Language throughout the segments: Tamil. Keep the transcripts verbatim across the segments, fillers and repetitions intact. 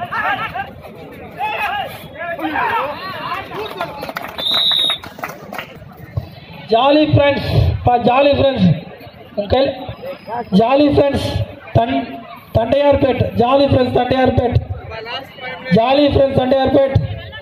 ஜாலி ஃப்ரெண்ட்ஸ் பா ஜாலி ஃப்ரெண்ட்ஸ் உங்கள் ஜாலி ஃப்ரெண்ட்ஸ் தன் Tondiarpet jolly friends Tondiarpet jolly friends Tondiarpet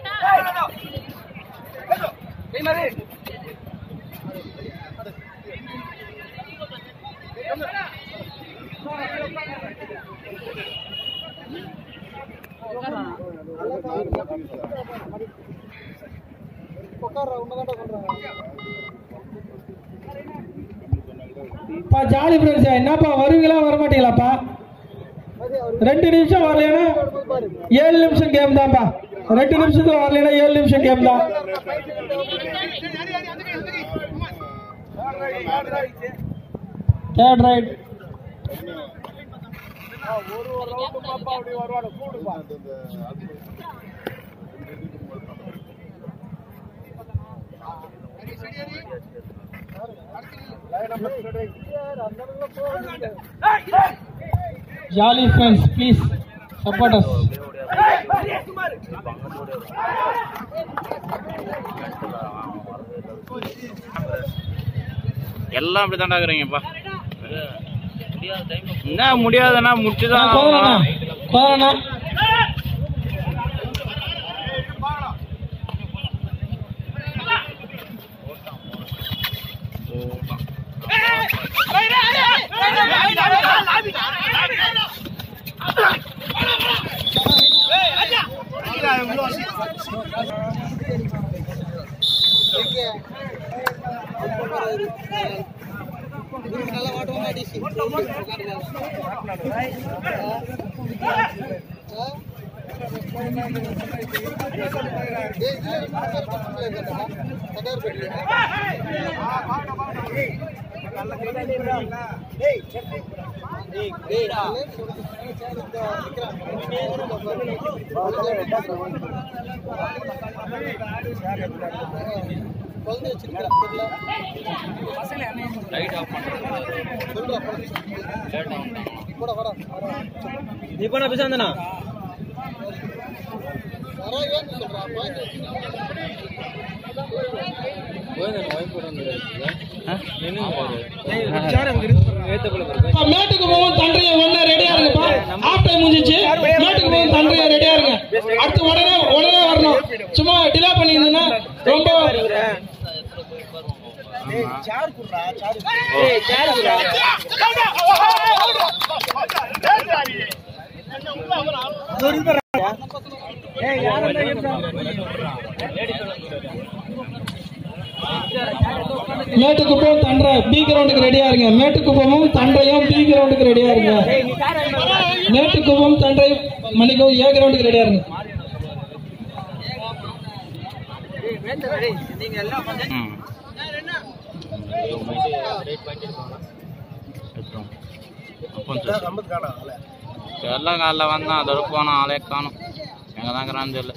பா ஜாலி ஃப்ரெண்ட்ஸ் என்னப்பா வருவீங்களா வரமாட்டீங்களாப்பா? ரெண்டு நிமிஷம் வரலைன்னா ஏழு நிமிஷம் கேம் தான்ப்பா. ரெண்டு நிமிஷத்துல வரலைன்னா ஏழு நிமிஷம் கேம் தான். Third right Jolly friends, please support us. எல்லாம் அப்படி தாண்டா இருக்கீங்கப்பா. என்ன முடியாதுன்னா முடிச்சுதான் கோவனா இப்ப நான் பேசாந்தனா மேட்டுக்கு போவோம் தண்டையை ஒண்ணு ரெடியா இருங்கப்பா. ஆஃப் டைம் முடிஞ்சிச்சு. மேட்டுக்கு போவோம் தண்டையை ரெடியா இருங்க. அடுத்து உடனே உடனே வரணும். சும்மா டிலே பண்ணிருந்தீங்கன்னா ரொம்ப மேட்டுக்குப்பம் தண்டை பி கிரவுண்டுக்கு ரெடியா இருங்க. மேட்டுக்குப்பமும் தண்டையும் பி கிரவுண்டுக்கு ரெடியா இருங்க. மேட்டுக்குப்பம் தண்டை மணிக்கும் ஏ கிரவுண்டுக்கு ரெடியா இருங்க. எல்லாம் காலைல வந்தான் அதோட போனா ஆளே காணும். எங்க தான் இருக்கிறான்னு தெரியல.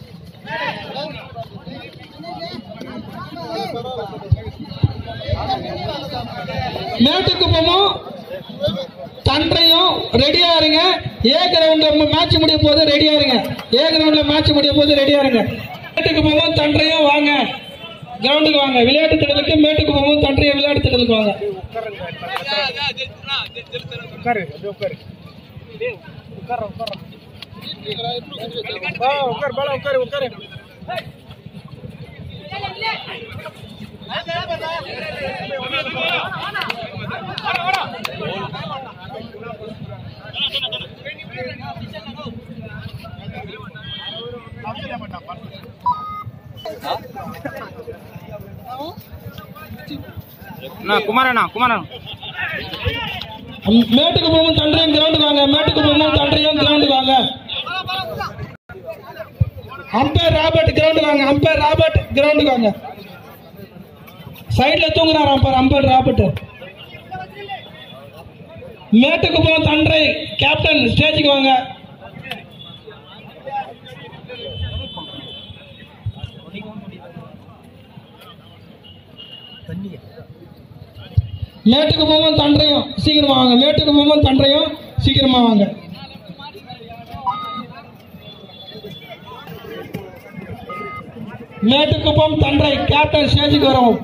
மேட்டுக்குப்பமும் தண்டையும் ரெடியா இருங்க. ஏ கிரவுண்ட்ல மேட்ச் முடிய போது ரெடியா இருங்க. ஏ கிரவுண்ட்ல மேட்ச் முடிய போது ரெடியா இருங்க. மேட்டுக்குப்பமும் தண்டையும் வாங்க கிரவுண்டுக்கு வாங்க. விளையாட்டு திடலுக்கு மேட்டுக்குப்பமும் தண்டையும் விளையாட்டு திடலுக்கு வாங்க. குமாரண்ணா குமாரண்ணா மேட்டுக்கு போகும் தண்டையும் கிரவுண்டுக்கு வாங்க. மேட்டுக்கு போகும் தண்டையும் கிரவுண்டுக்கு வாங்க. அம்பேர் ராபர்ட் கிரவுண்டுக்கு வாங்க. அம்பேர் ராபர்ட் கிரவுண்டுக்கு வாங்க. சைட்ல தூங்குறாரு அம்பேர் அம்பேர் ராபர்ட். மேட்டுக்கு போகும் தண்டை கேப்டன் ஸ்டேஜுக்கு வாங்க. மேட்டுக்கு போவோம் தண்டையும் சீக்கிரமா வாங்க. மேட்டுக்கு போவோம் தண்டையும் சீக்கிரமா வாங்க. மேட்டுக்குப்பம் தன்றை கேப்டன் ஸ்டேஜுக்கு வரவும்.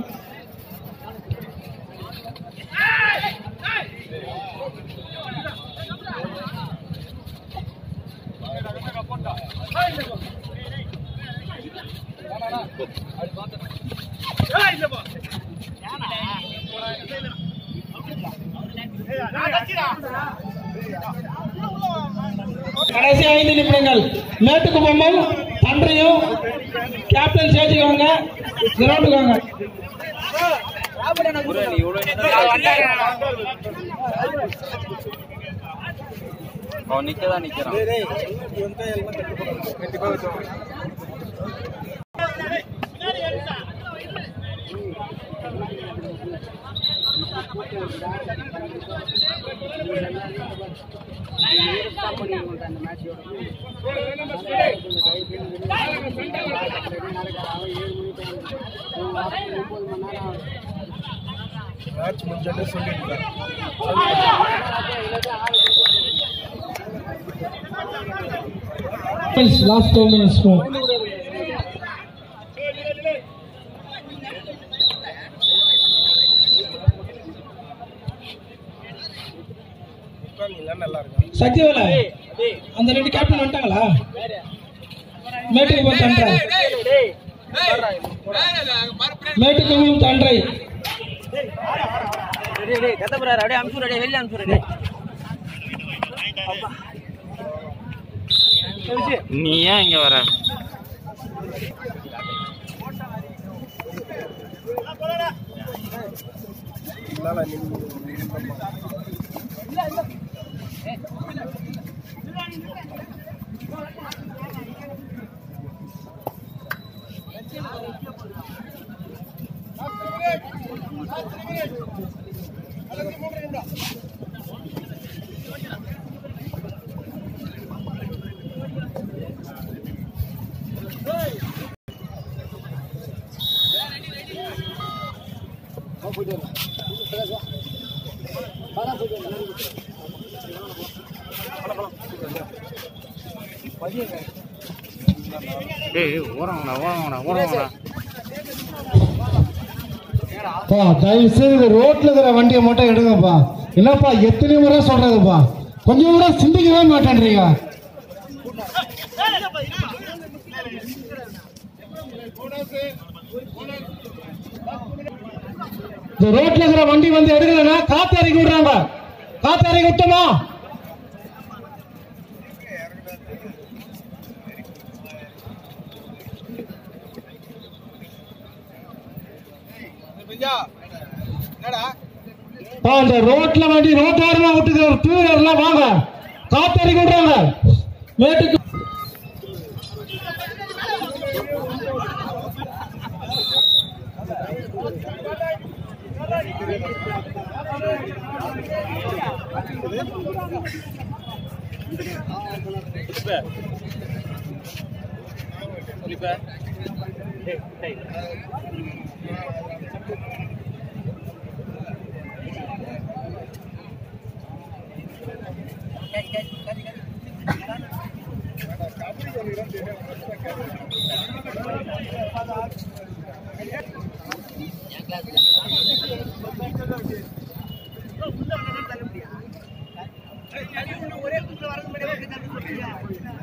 கடைசி ஐந்து நிமிடங்கள். மேட்டுக்குப்பமும் தன்றையும் கேப்டன் ஸ்டேஜுக்கு வாங்க, கிரவுண்டுக்கு வாங்க. நிக்கதான் நிக்கிறான். மேட்ச் முடிஞ்சே சொல்லிருக்கேன். Last two minutes more. சக்திவேலா அந்த ரெண்டு கேப்டன் வந்துட்டாங்களா? மேட்டுக்குப்பம் தன்றை மேட்டுக்குப்பம் தன்றை நீ ஏன் இங்க வர? தயவு செய்து ரோட்ல இருக்கிற வண்டியை மட்டும் எடுங்கப்பா. என்னப்பா எத்தனை முறை சொல்றதுப்பா, கொஞ்சம் கூட சிந்திக்கவே மாட்டேன்றீங்க. இந்த ரோட்ல இருக்கிற வண்டி வந்து எடுக்கலன்னா காத்து இறக்கி விடுறாங்க. காத்து இறக்கி விட்டோமா? இந்த ரோட்ல வண்டி ரோட்டோரமா விட்டுக்கிற டூ வீலர்லாம் வாங்க, காத்து இறக்கி விடுறாங்க. மேட்டுக்கு ஒரே